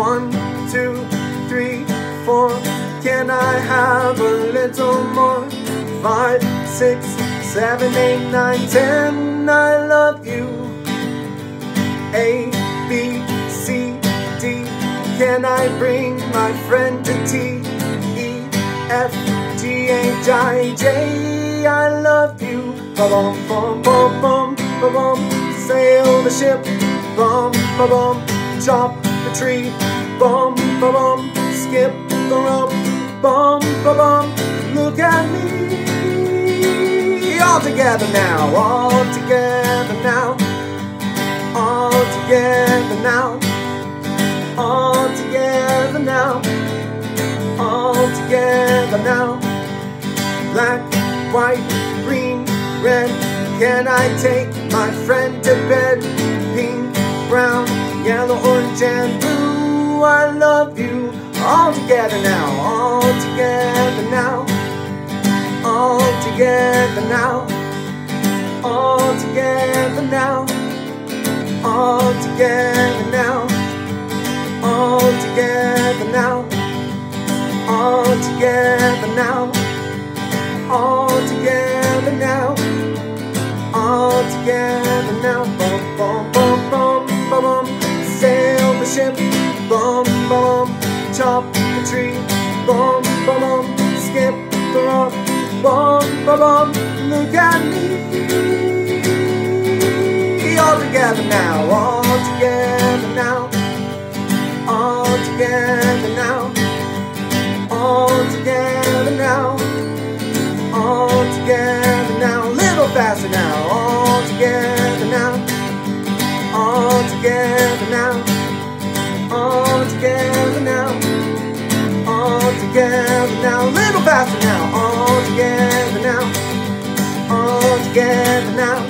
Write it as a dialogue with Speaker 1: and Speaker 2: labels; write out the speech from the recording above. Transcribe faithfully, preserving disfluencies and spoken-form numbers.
Speaker 1: One, two, three, four. Can I have a little more? Five, six, seven, eight, nine, ten. I love you. A, B, C, D. Can I bring my friend to T? E, F, G, H, I, J. I love you. Ba-bum, bum, bum, bum, ba-bum. Sail the ship. Bum, ba-bum. Chop the tree. Bum, ba-bum. Skip the rope. Bum, ba-bum. Look at me. All together now. All together now. All together now. All together now. All together now. Black, white, green, red. Can I take my friend to bed? Pink, brown, yellow, orange, and blue. I love you. All together now. All together now. All together now. All together now. All together now. All together now. All together now. All together now. All together now. Bum, bum, bum, bum, bum, bum. Sail the ship. Bum, bum. Chop the tree. Bum, bum, bum. Skip the rope. Bum, bum, bum. Look at me. All together now. All together now. All together now. All together now. All together now. Little faster now. All together now. All together now. All together now. All together now. Little faster now. All together now. All together now.